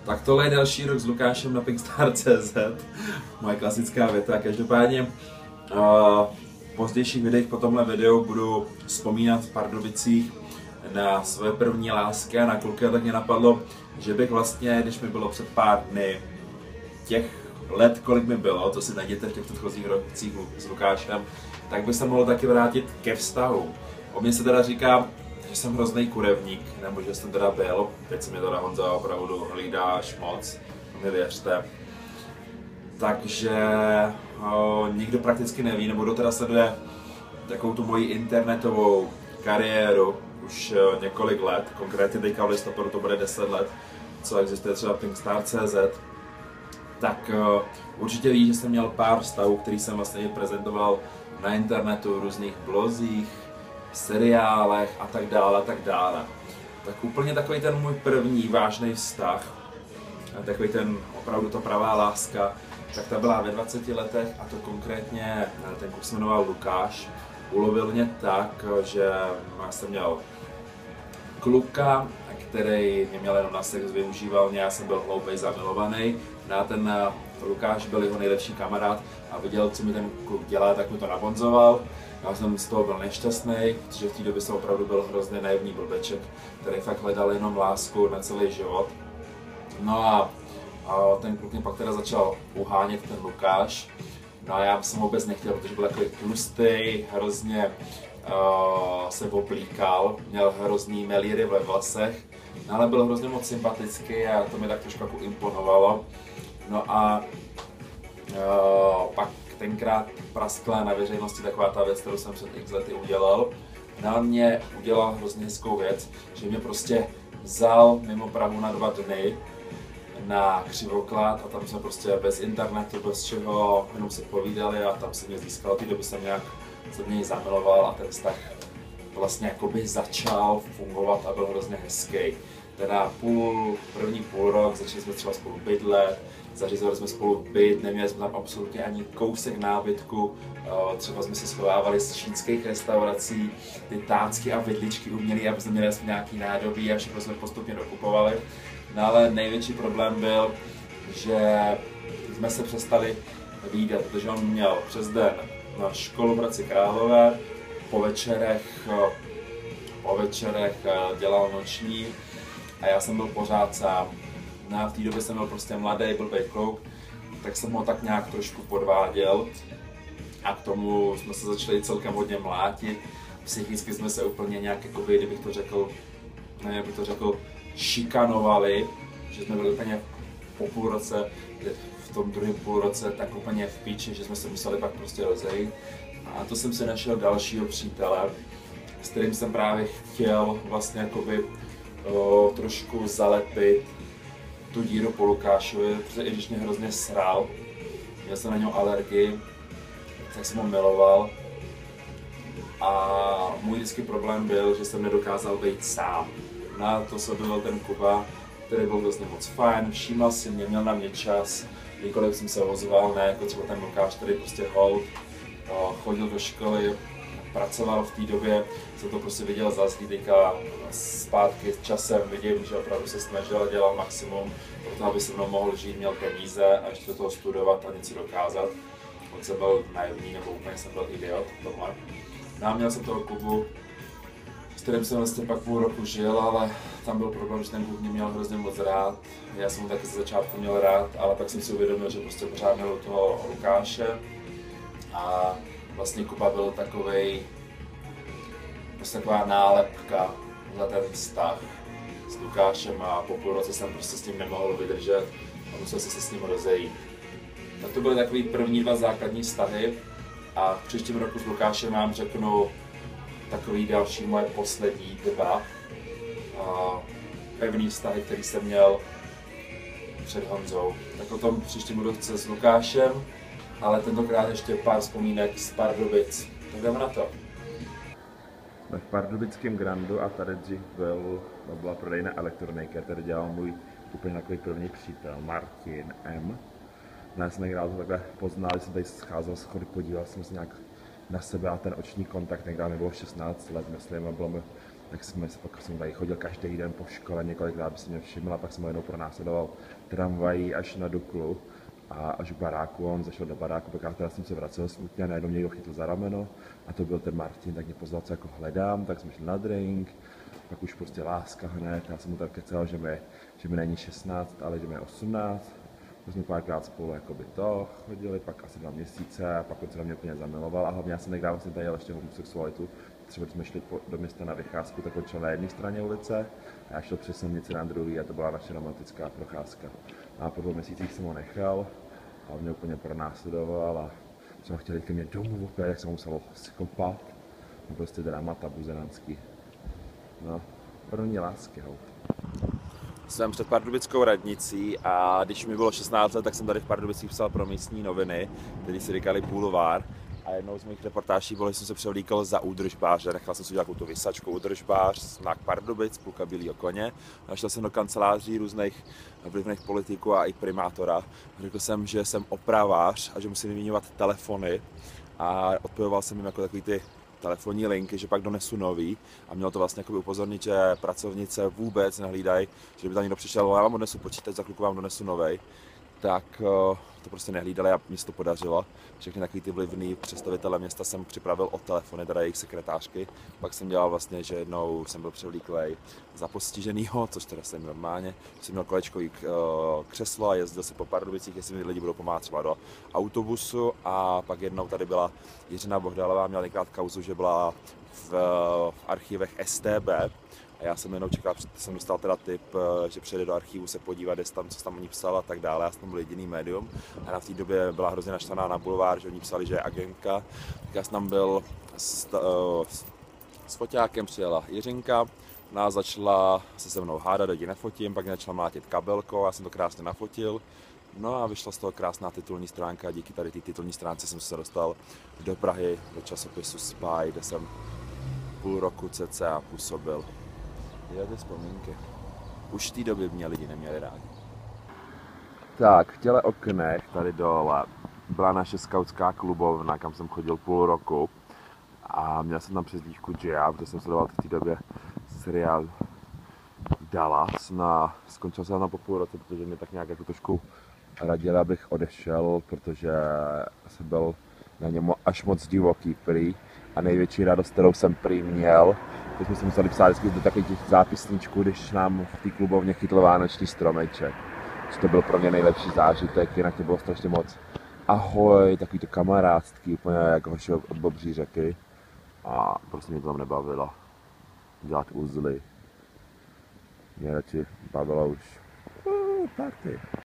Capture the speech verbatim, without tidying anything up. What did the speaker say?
Tak tohle je další rok s Lukášem na Pinkstar tečka cé zet. Moje klasická věta. Každopádně uh, v pozdějších videích po tomhle videu budu vzpomínat v Pardubicích na své první lásky a na kluky, a tak mě napadlo, že bych vlastně, když mi bylo před pár dny těch let, kolik mi bylo, to si najděte v těch předchozích rocích s Lukášem, tak bych se mohl taky vrátit ke vztahu. O mě se teda říká, že jsem hrozný kurevník, nebo že jsem teda byl, teď se mě teda Honza opravdu hlídáš moc, mi věřte. Takže o, nikdo prakticky neví, nebo kdo teda sleduje takovou tu moji internetovou kariéru už o, několik let, konkrétně teďka v listopadu to bude deset let, co existuje třeba Pinkstar tečka cé zet, tak o, určitě ví, že jsem měl pár vztahů, který jsem vlastně prezentoval na internetu, v různých blozích, seriálech a tak dále, a tak dále. Tak úplně takový ten můj první vážný vztah, takový ten opravdu to pravá láska, tak ta byla ve dvaceti letech, a to konkrétně ten kluk se jmenoval Lukáš. Ulovil mě tak, že jsem měl kluka, který mě měl jenom na sex, využíval mě, já jsem byl hloupej, zamilovaný. A ten Lukáš byl jeho nejlepší kamarád a viděl, co mi ten kluk dělá, tak mi to nabonzoval. Já jsem z toho byl nešťastný, protože v té době jsem opravdu byl hrozně naivní blbeček, který fakt hledal jenom lásku na celý život. No a, a ten kluk mě pak teda začal uhánět, ten Lukáš. No a já jsem vůbec nechtěl, protože byl takový tlustý, hrozně uh, se oblíkal, měl hrozný melíry ve vlasech, no ale byl hrozně moc sympatický a to mi tak trošku jako imponovalo. No a uh, pak tenkrát praskla na veřejnosti taková ta věc, kterou jsem před x lety udělal. Na mě udělal hrozně hezkou věc, že mě prostě vzal mimo Prahu na dva dny na Křivoklát a tam jsme prostě bez internetu, bez čeho, jenom se povídali a tam se mě získal. Té doby jsem nějak se v něj zamiloval a ten vztah vlastně jakoby začal fungovat a byl hrozně hezký. Teda půl, první půl rok začali jsme třeba spolu bydlet, zařizovali jsme spolu byt, neměli jsme tam absolutně ani kousek nábytku, třeba jsme se schovávali z čínských restaurací, ty tácky a vidličky uměli, aby jsme měli nějaký nádobí a všechno jsme postupně dokupovali. No ale největší problém byl, že jsme se přestali vídat, protože on měl přes den na školu v Hradci Králové, po večerech, po večerech dělal noční a já jsem byl pořád sám. No, v té době jsem byl prostě mladý, blbej kluk, tak jsem ho tak nějak trošku podváděl a k tomu jsme se začali celkem hodně mlátit. Psychicky jsme se úplně nějak, jakoby, kdybych to řekl, ne, bych to řekl, šikanovali, že jsme byli úplně po půl roce, v tom druhém půl roce tak úplně v píči, že jsme se museli pak prostě rozejít. A to jsem si našel dalšího přítele, s kterým jsem právě chtěl vlastně jakoby o, trošku zalepit tu díru po Lukášovi, protože i když mě hrozně sral, měl jsem na něho alergii, tak jsem ho miloval. A můj vždycky problém byl, že jsem nedokázal být sám. Na to se objevil ten Kuba, který byl hrozně moc fajn, všímal si mě, měl na mě čas, kdykoliv jsem se ozval, ne jako třeba ten Lukáš, který prostě hold, chodil do školy, pracoval v té době, jsem to prostě viděl za zhlídka zpátky s časem, vidím, že opravdu se snažil a dělal maximum, proto aby se mnou mohl žít, měl peníze a ještě do toho studovat a něco dokázat. On jsem byl naivní nebo úplně jsem byl idiot tohle. No a měl jsem toho Kubu, s kterým jsem vlastně pak půl roku žil, ale tam byl problém, že ten kluk mě měl hrozně moc rád. Já jsem ho taky ze začátku měl rád, ale pak jsem si uvědomil, že prostě pořád měl toho Lukáše. A vlastně Kuba byl takovej, prostě taková nálepka za ten vztah s Lukášem a po půl roce jsem prostě s tím nemohl vydržet a musel se s ním rozejít. Tak to byly takový první dva základní vztahy a v příštím roku s Lukášem vám řeknu takový další moje poslední dva a pevný vztahy, který jsem měl před Honzou. Tak o tom příštím budu chce s Lukášem, ale tentokrát ještě pár vzpomínek z Pardubic. Tak jdeme na to. Jsme v pardubickém Grandu a tady dřív byl, no byla prodejna elektronika, tady dělal můj úplně takový první přítel, Martin M. Já jsem někdy to takhle poznal, že jsem tady scházel z schody, podíval jsem se nějak na sebe a ten oční kontakt, někdy mi bylo šestnáct let, myslím, a bylo mi tak jsme se pak jsem tady chodil každý den po škole, několikrát by si mě všiml a pak jsem ho jednou pronásledoval tramvají až na Duklu a až k baráku, on zašel do baráku, pak já teda jsem se vracel smutně a najednou mě někdo chytl za rameno a to byl ten Martin, tak mě pozval, co jako hledám, tak jsme šli na drink, pak už prostě láska hned, já jsem mu tak kecal, že mi, že mi není šestnáct, ale že mi je osmnáct. My jsme párkrát spolu jakoby to chodili, pak asi dva měsíce a pak on se na mě úplně zamiloval a hlavně já jsem negrál vlastně tady ještě homosexualitu. Třeba když jsme šli po, do města na vycházku, tak odšel na jedné straně ulice a já šel přes silnici na druhý a to byla naše romantická procházka. A po dvou měsících jsem ho nechal a on mě úplně pronásledoval a jsme chtěli ke mně domů opět, jak jsem musel skopat. To prostě dramata buzenanský. No, první lásky, hout. Jsem před pardubickou radnicí a když mi bylo šestnáct let, tak jsem tady v Pardubicích psal pro místní noviny, které si říkali Boulevard. A jednou z mých reportáží bylo, že jsem se převlíkal za údržbáře. Nechal jsem si udělat tu vysačku údržbář, znak Pardubic, půlka bílého koně. Našel jsem do kanceláří různých vlivných politiků a i primátora. Řekl jsem, že jsem opravář a že musím vyměňovat telefony. A odpojoval jsem jim jako takový ty telefonní linky, že pak donesu nový a mělo to vlastně upozornit, že pracovnice vůbec nehlídají, že by tam někdo přišel, já vám odnesu počítač, za chvilku vám donesu novej, tak to prostě nehlídali a mě se to podařilo. Všechny takový ty vlivný představitele města jsem připravil o telefony, teda jejich sekretářky. Pak jsem dělal vlastně, že jednou jsem byl převlíklej za postiženýho, což teda jsem normálně, jsem měl kolečkový křeslo a jezdil si po Pardubicích, jestli mi lidi budou pomáhat třeba do autobusu. A pak jednou tady byla Jiřina Bohdalová, měla několikrát kauzu, že byla v, v archivech S T B. A já jsem jenom čekal, jsem dostal teda tip, že přijde do archivu se podívat, jestli tam, co tam oni psal a tak dále. Já jsem tam byl jediný médium. A na v té době byla hrozně naštvaná na Boulevard, že oni psali, že je agentka. Tak já jsem tam byl s, s, s foťákem, přijela Jiřinka. Nás začala se se mnou hádat, ať ji nefotím, pak mě začala mlátit kabelkou, já jsem to krásně nafotil. No a vyšla z toho krásná titulní stránka a díky tady té titulní stránce jsem se dostal do Prahy, do časopisu Spy, kde jsem půl roku cca působil. Jde vzpomínky. Už v té době mě lidi neměli rádi. Tak, v těle oknech tady dole byla naše skautská klubovna, kam jsem chodil půl roku. A měl jsem tam přezdívku Gia, protože jsem sledoval v té době seriál Dallas. No a skončil jsem tam po půl roce, protože mě tak nějak jako trošku radili, abych odešel, protože jsem byl na něm až moc divoký prý. A největší radost, kterou jsem prý měl, teď jsme si museli psát vždycky do takových těch zápisníčků, když nám v té klubovně chytl vánoční stromeček. Což to byl pro mě nejlepší zážitek, jinak to bylo strašně moc ahoj, takový to kamarádský, úplně jako hoši od Bobří řeky. A prostě mě to tam nebavilo dělat uzly. Mě radši bavilo už uh, party.